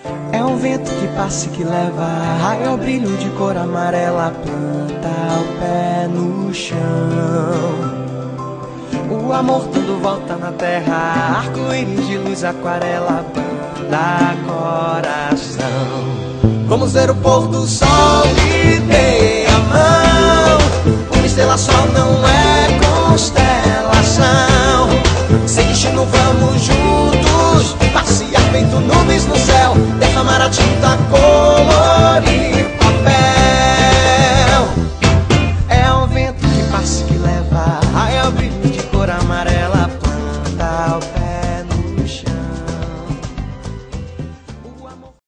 É um vento que passa e que leva raio ao brilho de cor amarela, planta o pé no chão. O amor tudo volta na terra, arco-íris de luz, aquarela, banda coração. Vamos ver o pôr do sol, me dê a mão. Uma estrela só não é constelação. Sem destino vamos juntos, passear feito nuvens no céu, derramar a tinta colorida